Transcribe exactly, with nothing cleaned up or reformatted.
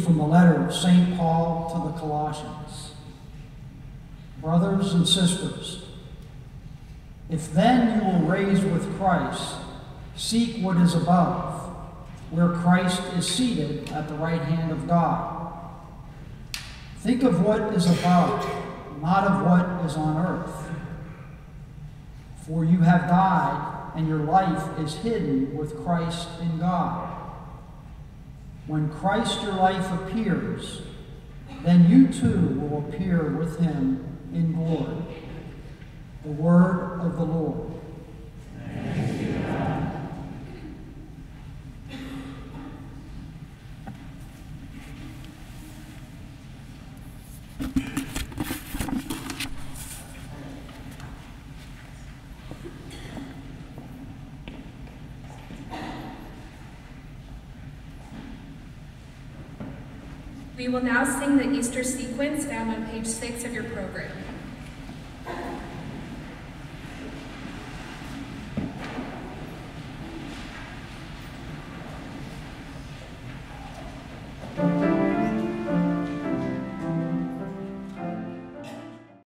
from the letter of Saint Paul to the Colossians. Brothers and sisters, if then you will raise with Christ, seek what is above, where Christ is seated at the right hand of God. Think of what is above, not of what is on earth. For you have died, and your life is hidden with Christ in God. When Christ your life appears, then you too will appear with him in glory. The word of the Lord. Thanks be to God. We will now sing the Easter sequence found on page six of your program.